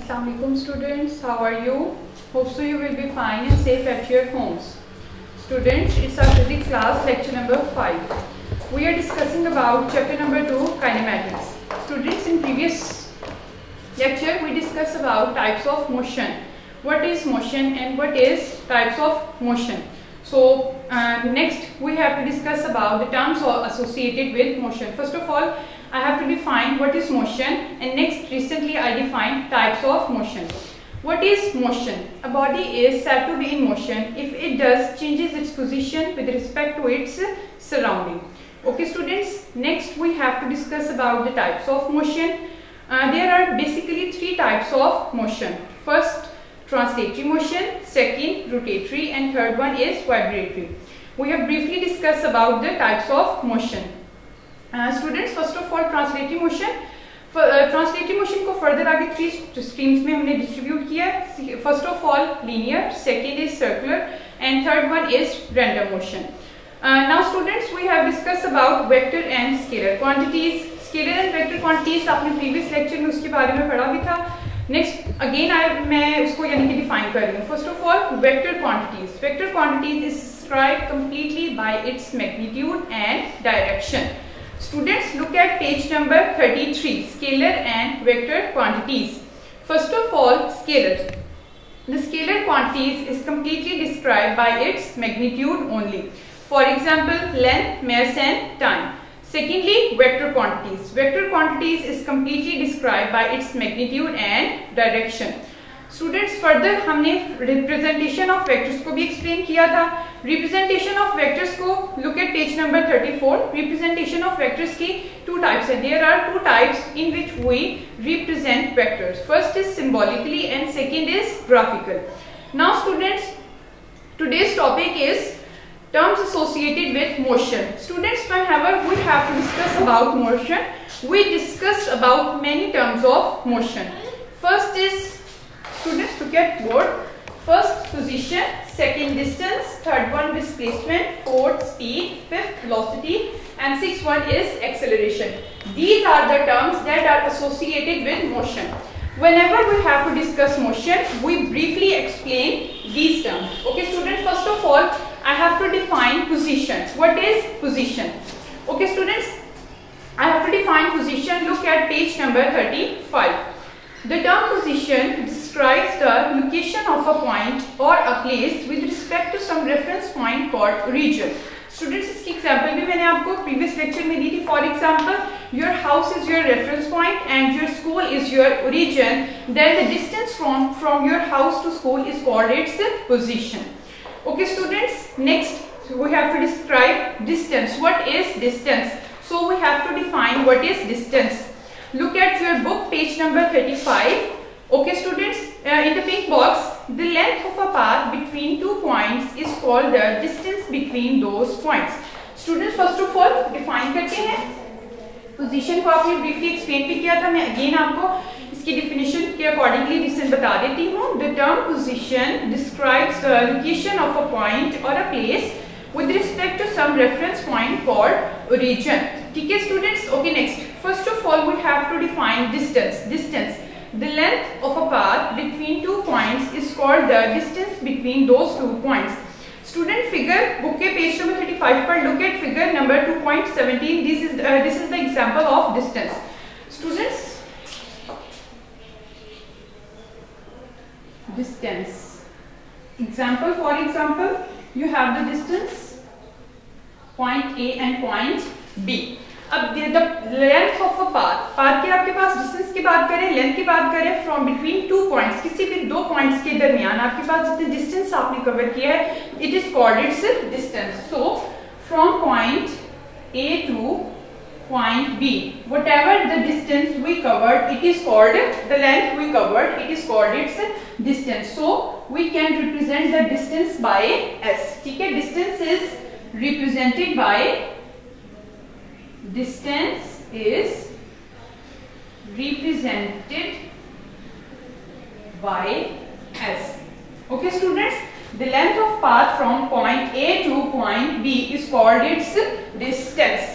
Assalamualaikum students, how are you? Hope so you will be fine and safe at your homes. Students, it's our physics class lecture number 5. We are discussing about chapter number 2, kinematics. Students, in previous lecture we discussed about types of motion. What is motion and what is types of motion. So next we have to discuss about the terms associated with motion. First of all, I have to define what is motion, and next recently I defined types of motion. What is motion? A body is said to be in motion if it changes its position with respect to its surrounding. Okay students, next we have to discuss about the types of motion. There are basically 3 types of motion. First, translatory motion, second, rotatory, and third one is vibratory. We have briefly discussed about the types of motion. Students, first of all, translatory motion. Translatory motion को further आगे 3 streams में हमने distribute किया है. First of all linear, second is circular and third one is random motion. Now students, we have discuss about vector and scalar quantities. Scalar and vector quantities आपने previous lecture में उसके बारे में पढ़ा भी था. नेक्स्ट अगेन मैं उसको यानी कि डिफाइन कर रही हूँ. First of all, vector quantities. Vector quantities is described completely by its magnitude and direction. Students, look at page number 33, scalar and vector quantities. First of all, scalars. The scalar quantities is completely described by its magnitude only. For example, length, mass and time. Secondly, vector quantities. Vector quantities is completely described by its magnitude and direction. Students, further हमने representation of vectors को भी explain किया था. Representation of vectors को look at page number 34. Representation of vectors की 2 types है. There are 2 types in which we represent vectors. First is symbolically and second is graphical. Now students, today's topic is terms associated with motion. Students, whenever we have to discuss about motion, we discuss about many terms of motion. First is, students, look at board. First, position, second, distance, third one, displacement, fourth, speed, fifth, velocity, and sixth one is acceleration. These are the terms that are associated with motion. Whenever we have to discuss motion, we briefly explain these terms. Okay students, first of all, I have to define position. What is position? Okay students, I have to define position. Look at page number 35. The term position describes the location of a point or a place with respect to some reference point called region. Students, इसकी example भी मैंने आपको previous lecture में दी थी. For example, your house is your reference point and your school is your region. Then the distance from your house to school is called its position. Okay students, next we have to describe distance. What is distance? So we have to define what is distance. Look at your book, page number 35. Okay students, in the pink box, the length of a path between 2 points is called the distance between those points. Students, first of all define करते हैं. Position को आपने briefly explain भी किया था. मैं again आपको इसकी definition के accordingly distance बता देती हूँ. The term position describes the location of a point or a place with respect to some reference point called region. ठीक है students? Okay, next. First of all, we have to define distance. Distance. The length of a path between 2 points is called the distance between those 2 points. Student, figure book के page number 35 पर look at figure number 2.17. This is the example of distance. Students, distance. Example, for example, you have the distance point A and point B. अब the length of a path के आपके पास distance की बात करें, length की बात करें, from between 2 points, किसी भी 2 पॉइंट्स के दरमियान आपके पास जितने डिस्टेंस आपने कवर किया है, it is called its distance. So from point A to point B, whatever the distance we covered, it is called the length we covered, it is called its distance. So we can represent the distance by S. ठीक है, distance is represented by S. Okay students, the length of path from point A to point B is called its distance.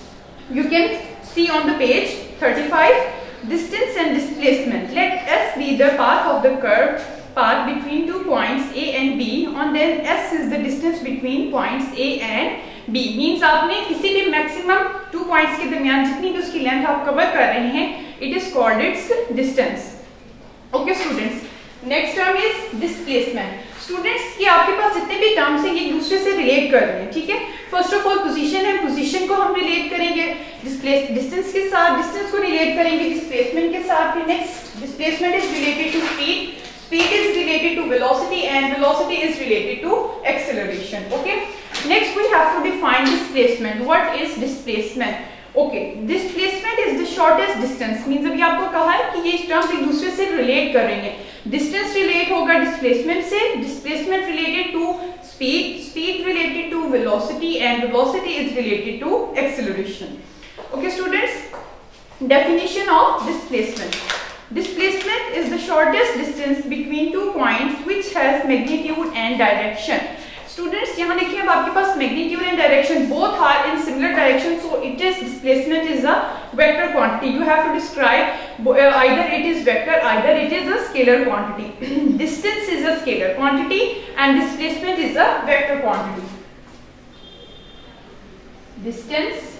You can see on the page 35 distance and displacement. Let S be the path of the curved path between 2 points A and B, and then S is the distance between points A and B. Means आपने किसी भी maximum 2 points के दरमियान जितनी भी उसकी length आप cover कर रहे हैं, it is called its distance. Okay students, next term is displacement. Students कि आपके पास जितने भी टर्म्स हैं ये एक दूसरे से रिलेट कर रहे हैं, ठीक है. फर्स्ट ऑफ ऑल पोजीशन है, पोजीशन को हम रिलेट करेंगे डिस्टेंस के साथ, डिस्टेंस को रिलेट करेंगे डिस्प्लेसमेंट के साथ. फिर next displacement is related to speed, speed is related to velocity and velocity is related to acceleration. Okay, next we have to define displacement. What is displacement? Okay, displacement is the shortest distance. Means अभी आपको कहा है कि ये terms एक दूसरे से relate कर रहे हैं. डिस्टेंस रिलेट होगा डिस्प्लेसमेंट से, displacement related to speed, speed related to velocity and velocity is related to acceleration. Okay students, definition of displacement. Displacement is the shortest distance between 2 points which has magnitude and direction. Students, यहाँ देखिए अब आपके पास magnitude and direction both are in similar direction, so it is displacement is a vector quantity. You have to describe either it is vector, either it is a scalar quantity. Distance is a scalar quantity and displacement is a vector quantity. Distance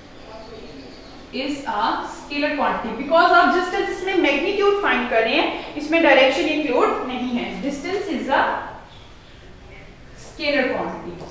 is a scalar quantity because आप just as इसमें magnitude find कर रहे हैं, इसमें direction include नहीं है. Distance is a scalar quantity.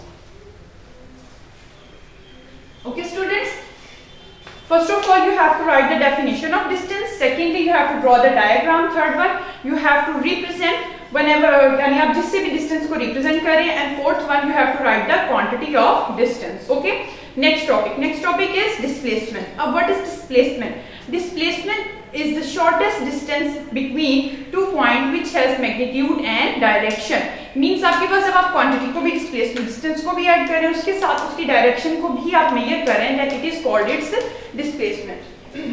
Okay students, first of all you have to write the definition of distance. Secondly you have to draw the diagram. Third one you have to represent whenever यानी आप जिससे भी distance को represent करें, and fourth one you have to write the quantity of distance. Okay, next topic is displacement. What is displacement? Displacement is the shortest distance between 2 points which has magnitude and direction. Means आपके पास जब आप quantity को भी displacement distance को भी add करें, उसके साथ उसकी direction को भी आप measure करें, that it is called its displacement.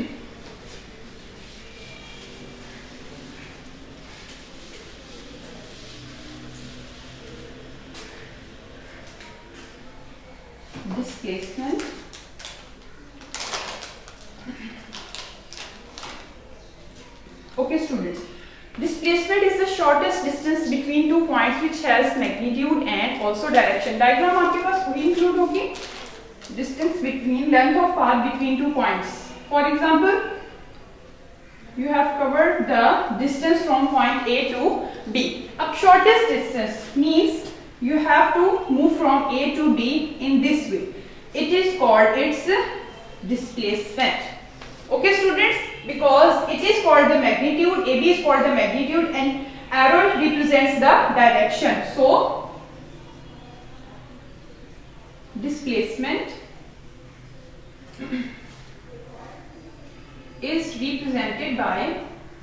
Displacement okay students, displacement is the shortest distance between 2 points which has magnitude and also direction. Diagram आपके पास पूरी include होगी. Distance between length of path between 2 points. For example, you have covered the distance from point A to B. अब shortest distance means you have to move from A to B in this way. It is called its displacement. Okay students, because it is called the magnitude, AB is called the magnitude and arrow represents the direction. So displacement is represented by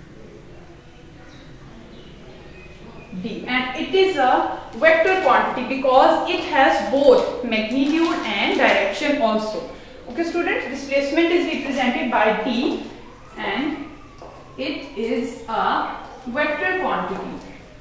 D, and it is a vector quantity because it has both magnitude and direction also. Okay students, displacement is represented by D and it is a vector quantity.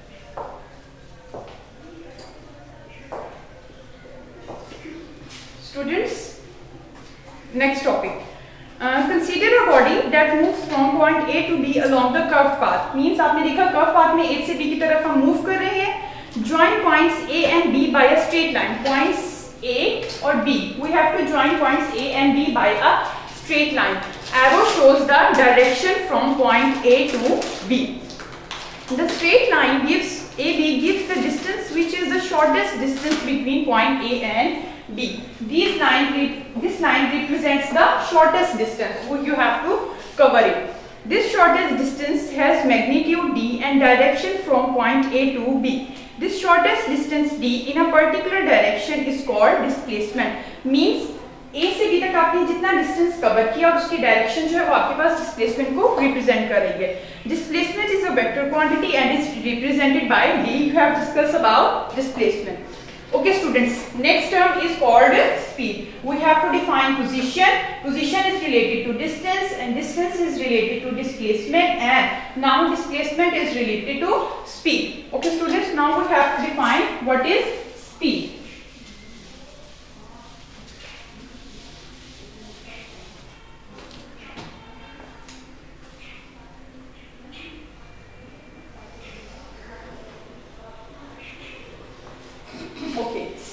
Students, next topic. Consider a body that moves from point A to B along the curved path. Means आपने देखा curved path में A से B की तरफ हम move कर रहे हैं. Join points A and B by a straight line. Points A or B. We have to join points A and B by a straight line. Arrow shows the direction from point A to B. The straight line gives AB gives the distance which is the shortest distance between point A and B. This line represents the shortest distance. You have to cover it. This shortest distance has magnitude D and direction from point A to B. This shortest distance D in a particular direction is called displacement. Means A से B तक आपने जितना distance cover किया और उसकी direction जो है वो आपके पास displacement को represent करेंगे. Displacement is a vector quantity and is represented by D. You have discussed about displacement. Okay students, next term is called speed. We have to define position. Position is related to distance and distance is related to displacement, and now displacement is related to speed. Okay students, now we have to define what is speed.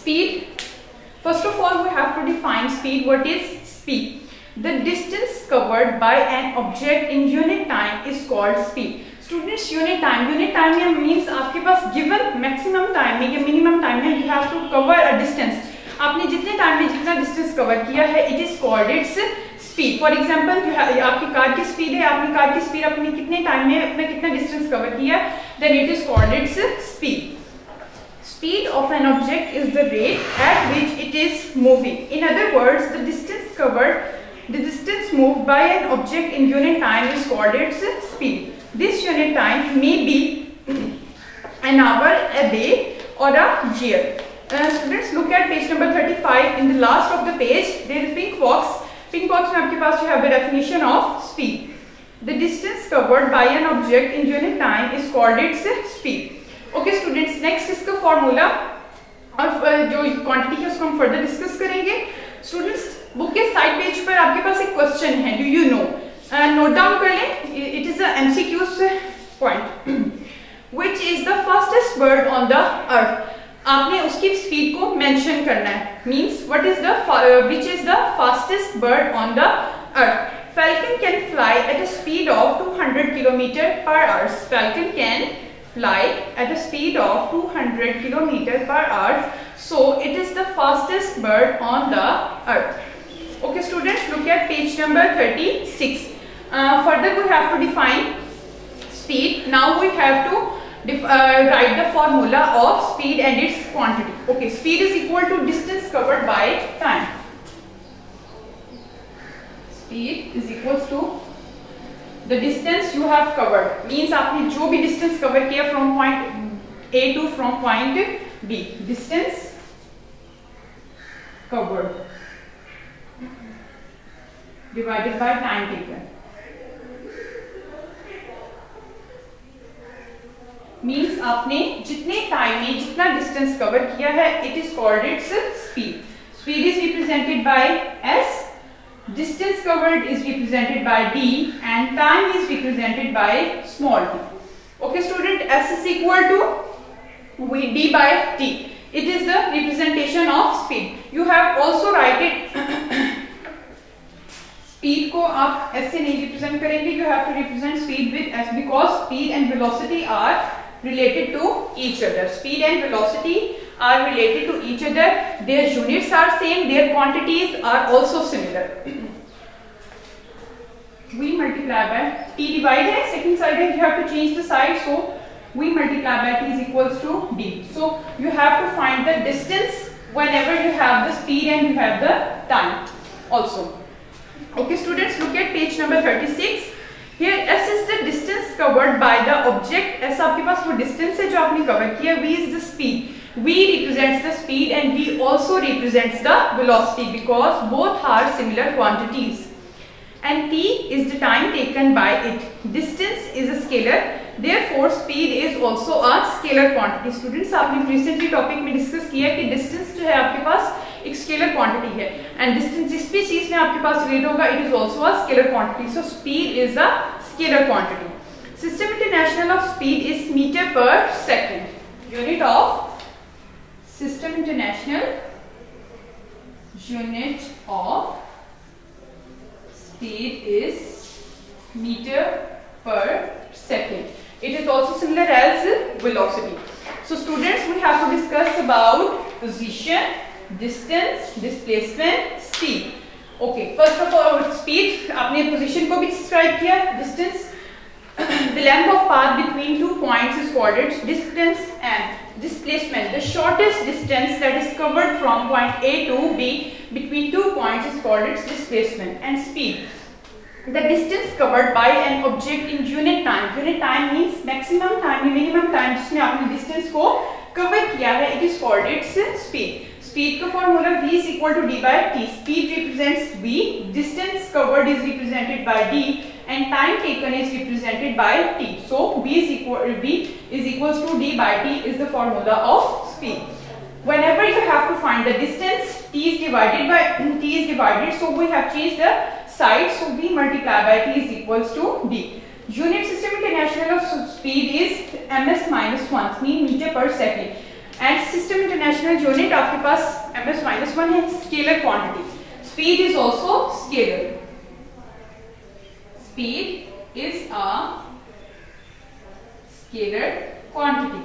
speed. First of all, we have to define speed. What is speed? The distance covered by an object in unit time is called speed. Students, unit time means आपके पास given maximum time में या minimum time में you have to cover a distance. आपने जितने time में जितना distance cover किया है, it is called its speed. For example, आपकी कार की स्पीड है, आपने कार की स्पीड अपने कितने टाइम में अपना कितना डिस्टेंस कवर किया, then it is called its speed. Speed of an object is the rate at which it is moving. In other words, the distance moved by an object in unit time is called its speed. This unit time may be an hour, a day, or a year. Students, look at page number 35. In the last of the page, there is pink box. Pink box में आपके पास you have the definition of speed. The distance covered by an object in unit time is called its speed. Okay students, next इसका formula और जो quantity है उसको हम further discuss करेंगे. Students, book के साइड पेज पर आपके पास एक क्वेश्चन है, do you know? Note down कर लें. It is a MCQ point. Which is the fastest bird on the earth? आपने उसकी स्पीड को मेंशन करना है. Means what is the which is the fastest bird on the earth? Falcon can fly at a speed of 200 km/h. Falcon can fly at a speed of 200 km/h. So it is the fastest bird on the earth. Okay students, look at page number 36. Further we have to define speed. Now we have to write the formula of speed and its quantity. Okay, speed is equal to distance covered by time. Speed is equals to the distance you have covered. Means आपने जो भी distance cover किया from point A to from point B. Distance covered divided by time taken. Means आपने जितने time में जितना distance cover किया है, it is called its speed. Speed is represented by S, distance covered is represented by D and time is represented by small T. Okay student, S is equal to D by T. It is the representation of speed. You have also write it. Speed को आप S से नहीं represent करेंगे, you have to represent speed with S because speed and velocity are related to each other. Speed and velocity are related to each other. Their units are same, their quantities are also similar. We multiply by t divide है, second side है, you have to change the side, so we multiply by t is equals to d. So you have to find the distance whenever you have the speed and you have the time also. Okay students, look at page number 36. Here s is the distance covered by the object. s आपके पास वो distance है जो आपने cover किया. v is the speed. v represents the speed and v also represents the velocity because both are similar quantities. And t is the time taken by it. Distance is a scalar, therefore speed is also a scalar quantity. Students, आपने recently topic में discuss किया कि distance जो है आपके पास एक scalar quantity है एंड डिस्टेंस जिस भी चीज में आपके पास रिलेट होगा, it is also a scalar quantity. So speed is a scalar quantity. System international of speed is metre per second. Unit of system international unit of speed is metre per second. It is also similar as velocity. So students, we have to discuss about position, distance, displacement, speed. Okay, first of all speed. आपने position को भी describe किया. Distance, the length of path between two points is called its distance. And displacement, the shortest distance that is covered from point A to B between two points is called its displacement. And speed, the distance covered by an object in unit time. Unit time means maximum time, minimum time जिसमें आपने distance को cover किया है, it is called its speed. Speed का formula v is equal to d by t. Speed represents v, distance covered is represented by d, and time taken is represented by t. So v is equals to d by t is the formula of speed. Whenever you have to find the distance, t is divided. So we have changed the side. So v multiply by t is equals to d. Unit system international of speed is ms minus 1, mean meter per second. And system international unit आपके पास ms-1 है, scalar quantity. Speed is also scalar, speed is a scalar quantity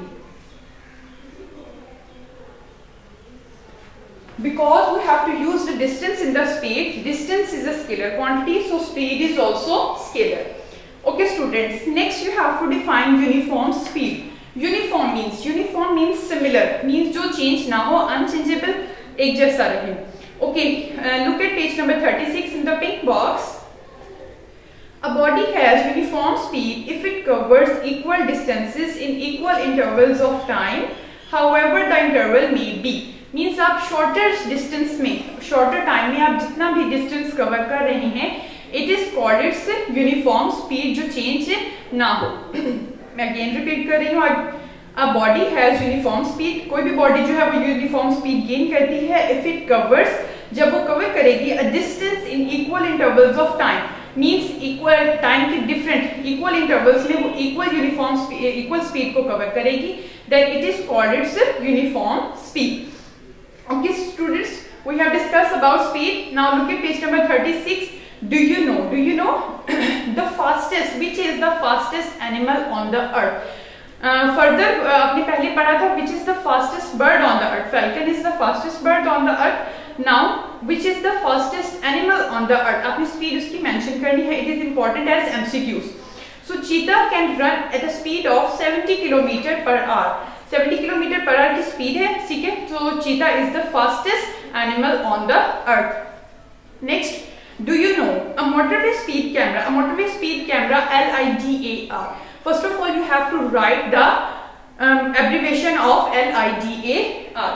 because we have to use the distance in the speed. Distance is a scalar quantity, so speed is also scalar. Okay students, next you have to define uniform speed. Uniform means similar, means जो change ना हो, unchangeable, एक जैसा रहे. Okay, look at page number 36 in the pink box. A body has uniform speed if it covers equal distances in equal intervals of time, however the interval may be. Means आप shorter distance में, shorter time में आप जितना भी distance cover कर रहे हैं, it is called its uniform speed, जो चेंज ना हो. मैं अगेन रिपीट कर रही हूँ, a body has uniform speed, कोई भी बॉडी जो है वो यूनिफॉर्म स्पीड गेन करती है इफ इट कवर्स, जब वो कवर करेगी a distance in equal intervals of time, means equal time के डिफरेंट इक्वल इंटरवल्स में वो इक्वल स्पीड को कवर करेगी, then it is called its uniform speed. Okay students, we have discussed about speed. Now look at page number 36. Do you know the fastest, which is the fastest animal on the earth? Further आपने पहले पढ़ा था which is the fastest bird on the earth. Falcon is the fastest bird on the earth. Now which is the fastest animal on the earth? आपने speed उसकी mention करनी है. It is important as MCQs. So cheetah can run at a speed of 70 km per hour. 70 kilometre per hour की speed है, ठीक है. तो cheetah is the fastest animal on the earth. Next, do you know a motorway speed camera? A motorway speed camera LIDAR. First of all you have to write the abbreviation of LIDAR.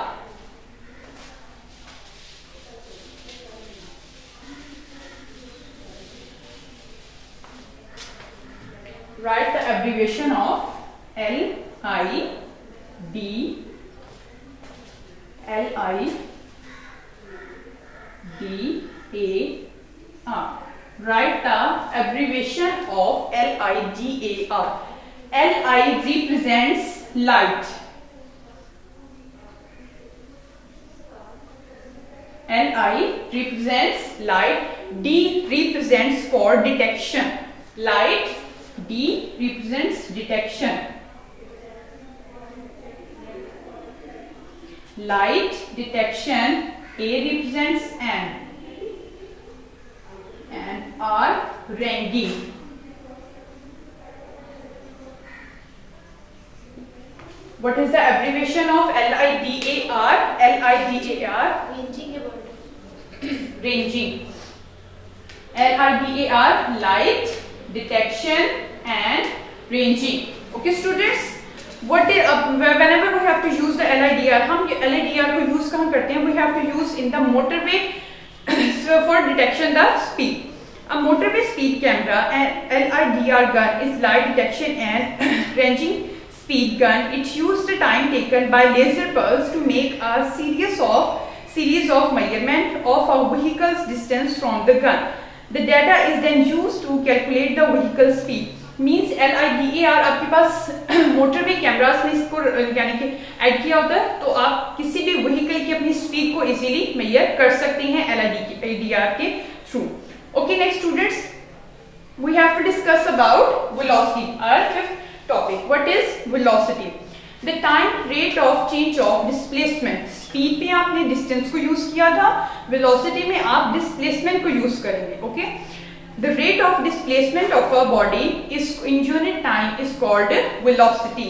Write the abbreviation of LIDAR. Write the abbreviation of LIDAR. LI represents light. LI represents light. D represents for detection. Light. D represents detection. Light detection. A represents N and R ranging. What is the abbreviation of LIDAR? LIDAR ranging. LIDAR light detection and ranging. Okay students, what is whenever we have to use the LIDAR, हम LIDAR को use कहाँ करते हैं? We have to use in the motorway for detection the speed. A motorway speed camera and LIDAR gun is light detection and ranging speed gun. It uses the time taken by laser pulse to make a series of measurement of a vehicle's distance from the gun. The data is then used to calculate the vehicle speed. Means LIDAR आपके पास motorway cameras में इसको यानी कि add किया होता है, तो आप किसी भी व्हीकल की अपनी स्पीड को इजीली मेजर कर सकते हैं LIDAR के through. Okay next students, we have to discuss about velocity, our fifth topic. What is velocity? The time rate of change of displacement. Speed पे आपने डिस्टेंस को यूज किया था, वेलोसिटी में आप डिस्प्लेसमेंट को यूज करेंगे. Okay, the rate of displacement of a body is in unit time is called velocity.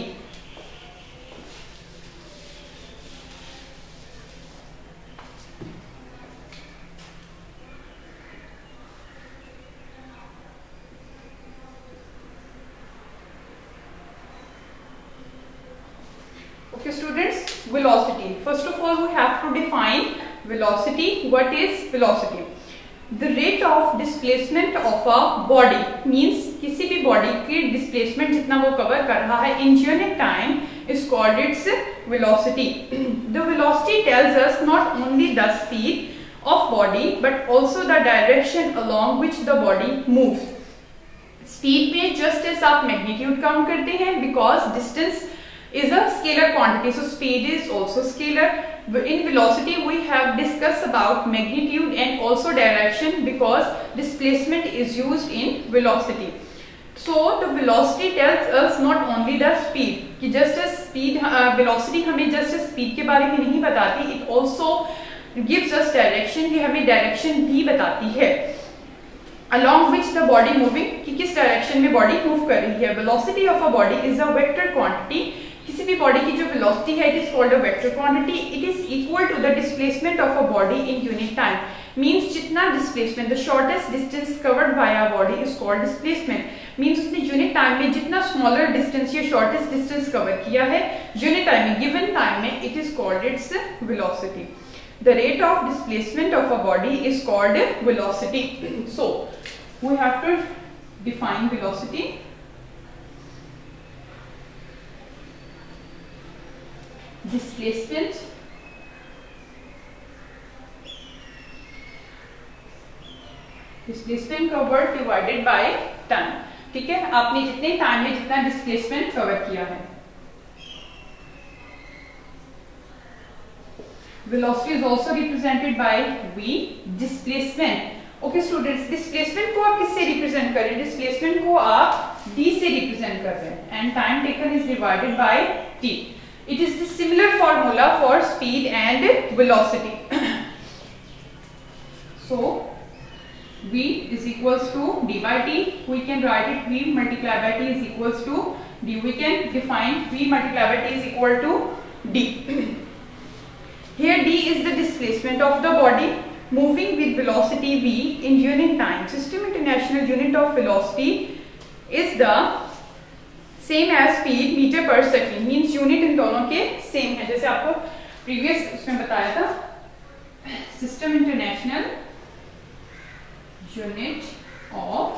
Okay students, velocity. First of all we have to define velocity. What is velocity? The rate of displacement of a body means किसी भी body की displacement जितना वो cover कर रहा है in unit time is called its velocity. The velocity tells us not only the speed of body but also the direction along which the body moves. Speed में just as आप magnitude count करते हैं because distance is a scalar quantity, so speed is also scalar. In velocity we have discussed about magnitude and also direction because displacement is used in velocity. So the velocity tells us not only the speed, कि just as speed velocity हमें just as speed के बारे में नहीं बताती, it also gives us direction, कि हमें direction भी बताती है, along which the body moving, कि किस direction में body move कर रही है. Velocity of a body is a vector quantity. किसी भी body की जो velocity है, it is called a vector quantity. It is equal to the displacement of a body in unit time. Means जितना displacement, the shortest distance covered by a body is called displacement. Means उसने unit time में जितना smaller distance या shortest distance cover किया है unit time में, given time में, it is called its velocity. The rate of displacement of a body is called velocity. So we have to define velocity. Displacement covered divided by time. ठीक है, आपने जितने time में जितना displacement cover किया है. Velocity is also represented by V. Displacement. Okay students, displacement को आप किससे represent कर रहे हैं? Displacement को आप D से represent कर रहे हैं. And time taken is divided by T. It is the similar formula for speed and velocity. So V is equals to D by T. We can write it V multiplied by T is equals to D. We can define V multiplied by T is equal to D. Here D is the displacement of the body moving with velocity v in unit time. System International unit of velocity is the same as speed meter per second. Means unit इन दोनों के same है, जैसे आपको previous उसमें बताया था. System International unit of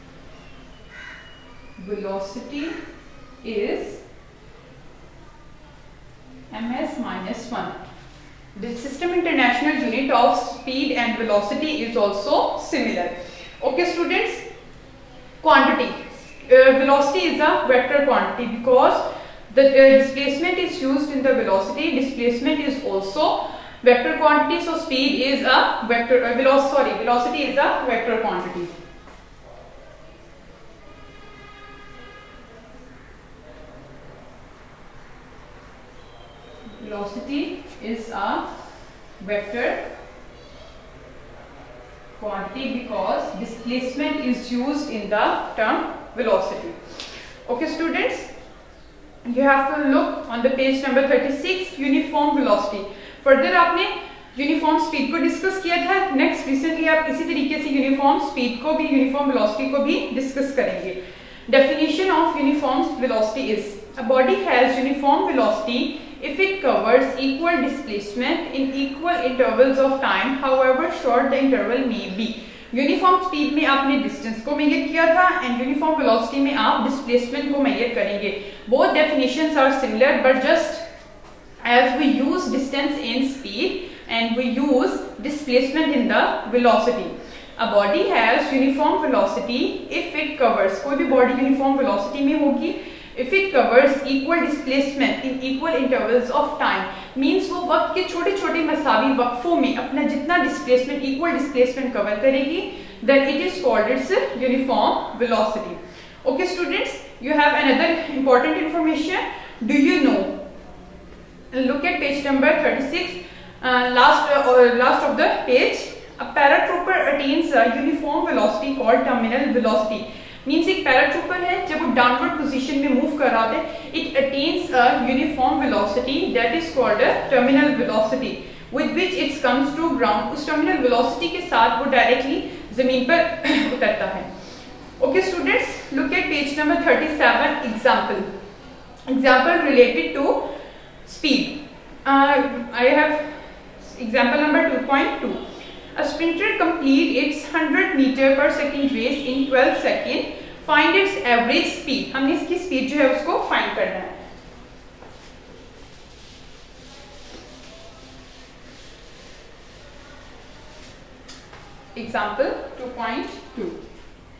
velocity is ms minus 1. The System International unit of speed and velocity is also similar. Okay students, quantity. Velocity is a vector quantity because the displacement is used in the velocity. Displacement is also vector quantity. So speed is a vector. Velocity is a vector quantity. Velocity is a vector quantity because displacement is used in the term velocity. Okay students, you have to look on the page number 36, uniform velocity. Further आपने uniform speed को discuss किया था. Next recently आप इसी तरीके से uniform speed को भी, यूनिफॉर्म वेलोसिटी को भी डिस्कस करेंगे. Definition of uniform velocity is a body has uniform velocity if it covers equal displacement in equal intervals of time, however short the interval may be. Uniform speed में आपने distance को major किया था and uniform velocity में आप displacement को measure करेंगे. Both definitions are similar but just as we use distance in speed and we use displacement in the velocity. A body has uniform velocity if it covers, कोई भी body uniform velocity में होगी if it covers equal displacement in equal intervals of time. means वो वक्त के छोटे छोटे मसावी वक्फों में अपना जितना डिस्प्लेसमेंट, इक्वल डिस्प्लेसमेंट कवर करेगी, then it is called its uniform velocity. Okay students, you have another important information. Do you know, look at page number 36, last of the page. A paratrooper attains a uniform velocity called terminal velocity. Means एक paratrooper है, जब वो downward position में move कर रहा है, it attains a uniform velocity that is called a terminal velocity with which it comes to ground. उस terminal velocity के साथ वो डायरेक्टली जमीन पर उतरता है. Okay students, look at page number 37. Example related to speed. I have example number 2.2. A sprinter complete its 100 meter per second race in 12 seconds. Find its average speed. हमने इसकी speed जो है उसको फाइंड करना है. Example 2.2.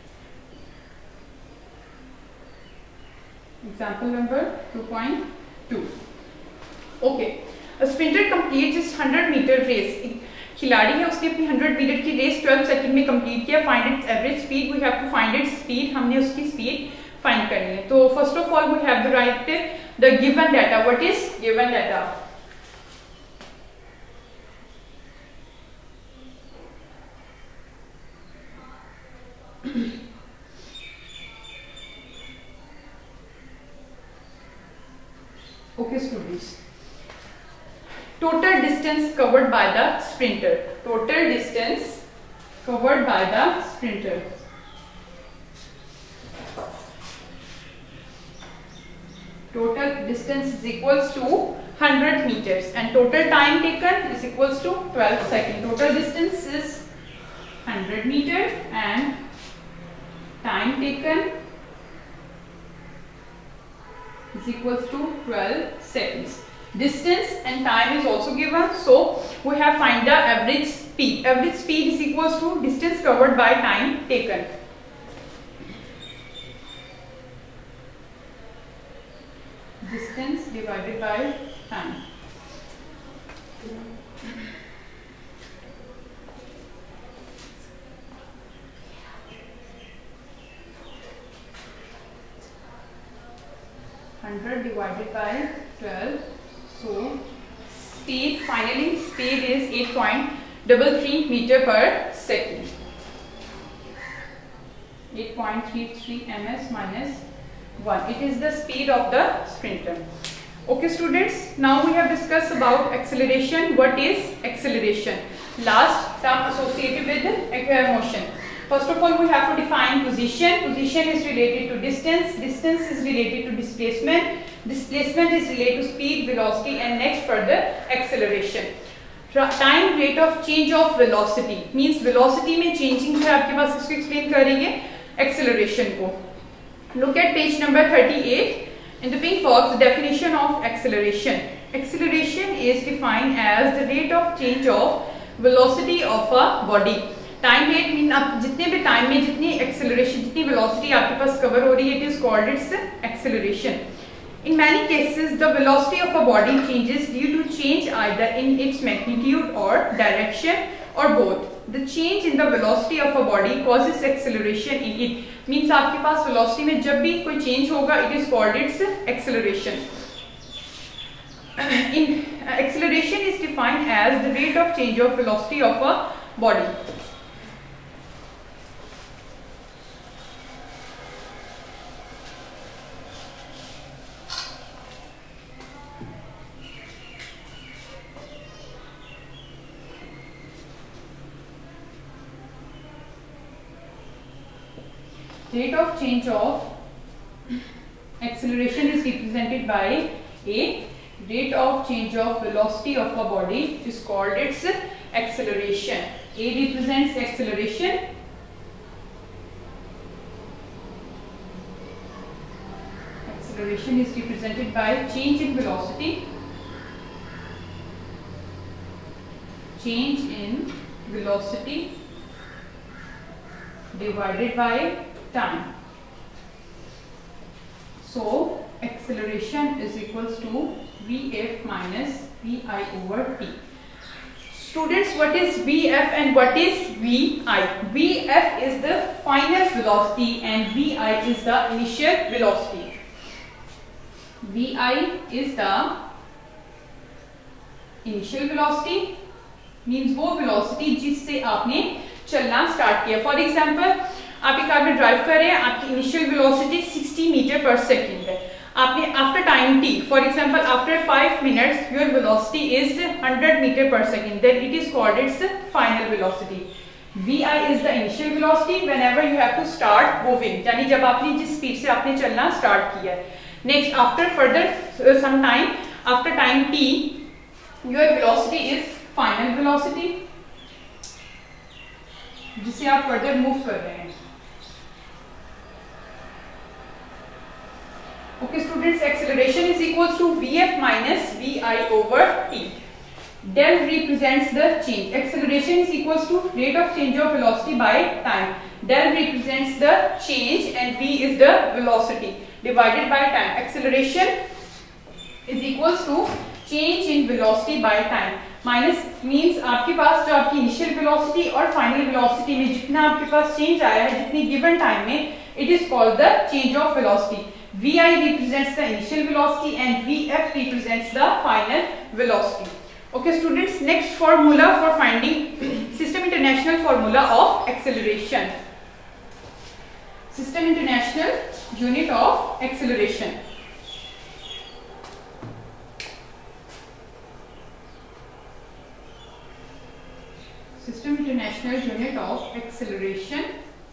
Example number 2.2. 2. Okay, a sprinter completes his 100-meter race. खिलाड़ी है, उसने अपनी 100 मीटर की रेस 12 सेकंड में कंप्लीट किया. Find its average speed. We have to find its speed. हमने उसकी स्पीड फाइंड करनी है. तो first of all we have to write the given data. What is given data? Okay, students. Total distance covered by the sprinter. Total distance covered by the sprinter. Total distance is equals to 100 meters and total time taken is equals to 12 seconds. Total distance is 100 meters and time taken is equals to 12 seconds. Distance and time is also given, so we have find the average speed. Average speed is equals to distance covered by time taken. Distance divided by time. Divided by 12. So speed, finally speed is 8.33 meter per second. 8.33 ms minus 1. It is the speed of the sprinter. Okay, students. Now we have discussed about acceleration. What is acceleration? Last term associated with motion. First of all, we have to define position. Position is related to distance. Distance is related to displacement. Displacement is related to speed, velocity, and next further acceleration. Time rate of change of velocity means velocity में changing है आपके पास, इसको explain करेंगे acceleration को. Look at page number 38. In the pink box, the definition of acceleration. Acceleration is defined as the rate of change of velocity of a body. Time rate mean आप जितने भी time में जितनी acceleration, जितनी velocity आपके पास cover हो रही है, it is called its acceleration. In many cases, the velocity of a body changes due to change either in its magnitude or direction or both. The change in the velocity of a body causes acceleration in it. Means आपके पास velocity में जब भी कोई change होगा, it is called its acceleration. Acceleration is defined as the rate of change of velocity of a body. Rate of change of acceleration is represented by a rate of change of velocity of a body is called its acceleration. A represents acceleration. Acceleration is represented by change in velocity. Change in velocity divided by time. So acceleration is equals to Vf minus Vi over T. Students, what is Vf and what is Vi? Vf is the final velocity and Vi is the initial velocity. Vi is the initial velocity means वो velocity जिससे आपने चलना start किया. For example, आप एक car में drive कर रहे हैं, आपकी initial velocity 60 metre per second है. आपने after time T, for example after 5 minutes your velocity is 100 metre per second, then it is called its final velocity. Vi is the initial velocity whenever you have to start moving, यानी जब आपने जिस speed से आपने चलना start किया है. Next, after further some time, after time T, your velocity is final velocity, जिसे आप फर्दर मूव कर रहे हैं. Okay, students, acceleration is equals to Vf minus Vi over T. Del represents the change. Acceleration is equals to rate of change of velocity by time. Del represents the change and V is the velocity divided by time. Acceleration is equals to change in velocity by time. Minus means आपके पास जो आपकी initial velocity और final velocity में जितना आपके पास change आया है जितनी गिवन टाइम में, it is called the change of velocity. vi represents the initial velocity and vf represents the final velocity. Okay students, next formula for finding system international formula of acceleration. System international unit of acceleration. System international unit of acceleration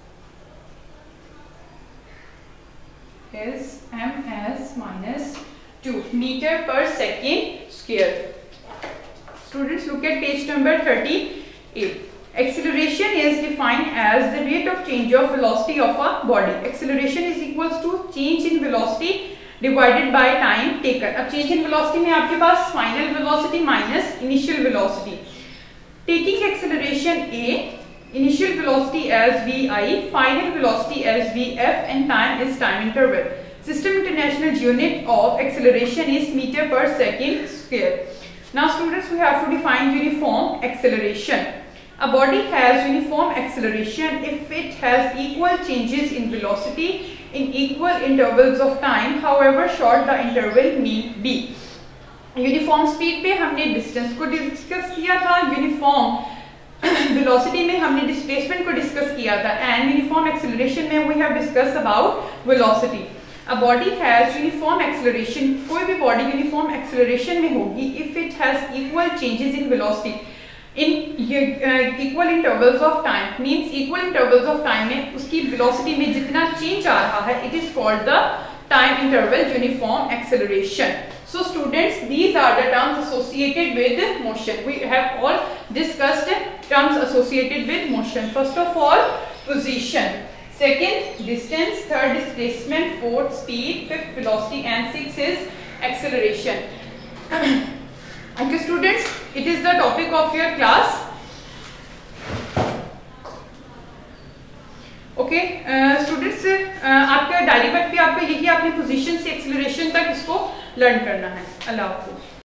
is ms minus 2 meter per second square. Students, look at page number 38. Acceleration is defined as the rate of change of velocity of a body. Acceleration is equals to change in velocity divided by time taken. अब change in velocity में आपके पास final velocity minus initial velocity. Taking acceleration a, initial velocity as vi, final velocity as vf, and time is time interval. System international unit of acceleration is meter per second square. Now students, we have to define uniform acceleration. A body has uniform acceleration if it has equal changes in velocity in equal intervals of time, however short the interval may be. Uniform speed पे हमने distance को discuss किया था, uniform velocity में हमने displacement को discuss किया था, एंड यूनिफॉर्म एक्सेलरेशन में we have discuss about velocity. A body has uniform acceleration, कोई भी बॉडी यूनिफॉर्म एक्सेलरेशन में होगी if it has equal changes in velocity in equal intervals of time. Means equal intervals of time में उसकी velocity में जितना change आ रहा है, it is called the time interval uniform acceleration. So students, these are the terms associated with motion. We have all discussed terms associated with motion. First of all, position, second distance, third displacement, fourth speed, fifth velocity, and sixth is acceleration. Okay students, it is the topic of your class. Okay students, आपका diary पर भी आपको लिखिए, आपने position से acceleration तक इसको learn करना है। अल्लाह हाफिज़।